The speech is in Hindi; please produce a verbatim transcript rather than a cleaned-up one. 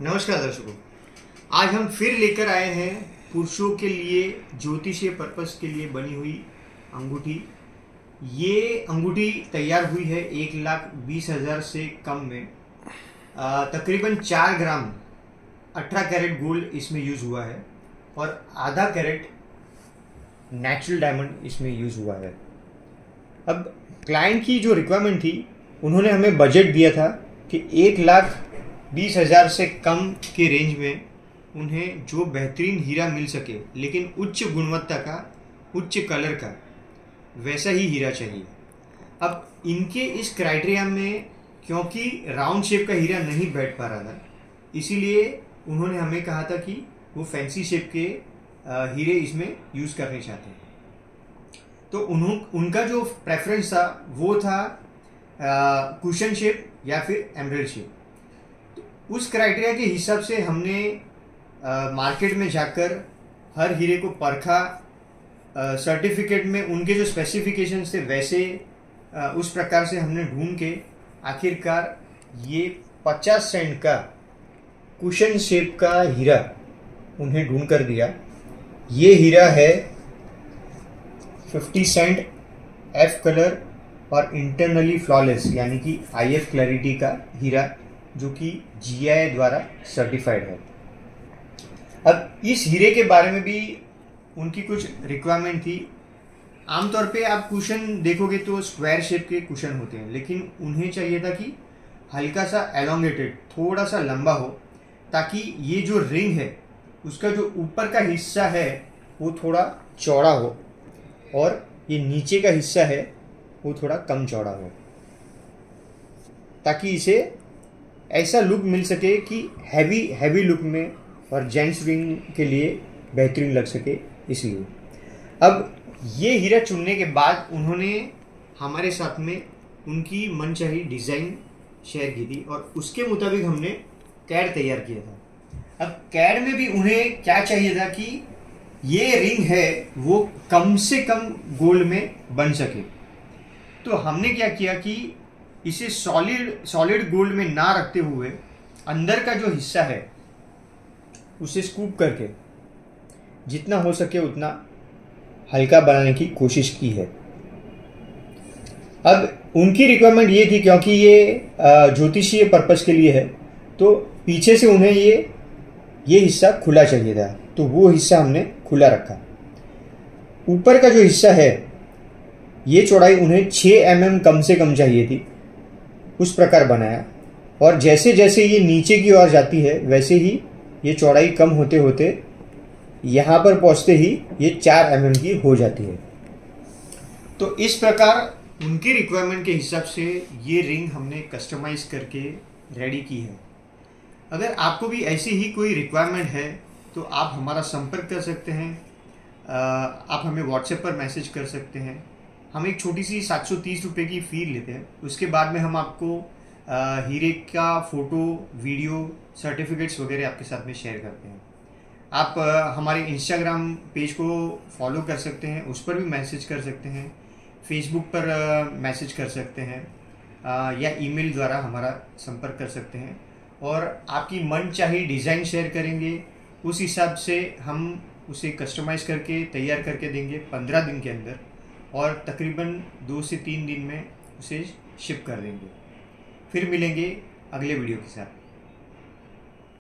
नमस्कार दर्शकों, आज हम फिर लेकर आए हैं पुरुषों के लिए ज्योतिषीय पर्पस के लिए बनी हुई अंगूठी। ये अंगूठी तैयार हुई है एक लाख बीस हजार से कम में। आ, तकरीबन चार ग्राम अठारह कैरेट गोल्ड इसमें यूज हुआ है और आधा कैरेट नेचुरल डायमंड इसमें यूज हुआ है। अब क्लाइंट की जो रिक्वायरमेंट थी, उन्होंने हमें बजट दिया था कि एक लाख बीस हजार से कम के रेंज में उन्हें जो बेहतरीन हीरा मिल सके, लेकिन उच्च गुणवत्ता का, उच्च कलर का, वैसा ही हीरा चाहिए। अब इनके इस क्राइटेरिया में क्योंकि राउंड शेप का हीरा नहीं बैठ पा रहा था, इसीलिए उन्होंने हमें कहा था कि वो फैंसी शेप के हीरे इसमें यूज करने चाहते हैं। तो उन्हों उनका जो प्रेफरेंस था वो था कुशन शेप या फिर एमराल्ड शेप। तो उस क्राइटेरिया के हिसाब से हमने आ, मार्केट में जाकर हर हीरे को परखा। सर्टिफिकेट में उनके जो स्पेसिफिकेशंस थे वैसे आ, उस प्रकार से हमने ढूंढ के आखिरकार ये पचास सेंट का कुशन शेप का हीरा उन्हें ढूंढ कर दिया। ये हीरा है पचास सेंट एफ कलर और इंटरनली फ्लॉलेस यानी कि आई एफ क्लैरिटी का हीरा, जो कि जी आई द्वारा सर्टिफाइड है। अब इस हीरे के बारे में भी उनकी कुछ रिक्वायरमेंट थी। आमतौर पे आप कुशन देखोगे तो स्क्वायर शेप के कुशन होते हैं, लेकिन उन्हें चाहिए था कि हल्का सा एलोंगेटेड, थोड़ा सा लंबा हो, ताकि ये जो रिंग है उसका जो ऊपर का हिस्सा है वो थोड़ा चौड़ा हो और ये नीचे का हिस्सा है वो थोड़ा कम चौड़ा हो, ताकि इसे ऐसा लुक मिल सके कि हैवी हैवी लुक में और जेंट्स रिंग के लिए बेहतरीन लग सके। इसलिए अब ये हीरा चुनने के बाद उन्होंने हमारे साथ में उनकी मनचाही डिज़ाइन शेयर की थी और उसके मुताबिक हमने कैड तैयार किया था। अब कैड में भी उन्हें क्या चाहिए था कि ये रिंग है वो कम से कम गोल्ड में बन सके। तो हमने क्या किया कि इसे सॉलिड सॉलिड गोल्ड में ना रखते हुए अंदर का जो हिस्सा है उसे स्कूप करके जितना हो सके उतना हल्का बनाने की कोशिश की है। अब उनकी रिक्वायरमेंट ये थी, क्योंकि ये ज्योतिषीय पर्पस के लिए है, तो पीछे से उन्हें ये ये हिस्सा खुला चाहिए था, तो वो हिस्सा हमने खुला रखा। ऊपर का जो हिस्सा है ये चौड़ाई उन्हें छः एम एम कम से कम चाहिए थी, उस प्रकार बनाया। और जैसे जैसे ये नीचे की ओर जाती है वैसे ही ये चौड़ाई कम होते होते यहाँ पर पहुँचते ही ये चार एम एम की हो जाती है। तो इस प्रकार उनकी रिक्वायरमेंट के हिसाब से ये रिंग हमने कस्टमाइज करके रेडी की है। अगर आपको भी ऐसी ही कोई रिक्वायरमेंट है तो आप हमारा संपर्क कर सकते हैं। आप हमें व्हाट्सएप पर मैसेज कर सकते हैं। हम एक छोटी सी सात सौ तीस रुपये की फ़ी लेते हैं। उसके बाद में हम आपको हीरे का फ़ोटो, वीडियो, सर्टिफिकेट्स वगैरह आपके साथ में शेयर करते हैं। आप हमारे इंस्टाग्राम पेज को फॉलो कर सकते हैं, उस पर भी मैसेज कर सकते हैं, फेसबुक पर मैसेज कर सकते हैं, या ईमेल द्वारा हमारा संपर्क कर सकते हैं। और आपकी मनचाही डिज़ाइन शेयर करेंगे, उस हिसाब से हम उसे कस्टमाइज़ करके तैयार करके देंगे पंद्रह दिन के अंदर, और तकरीबन दो से तीन दिन में उसे शिप कर देंगे। फिर मिलेंगे अगले वीडियो के साथ।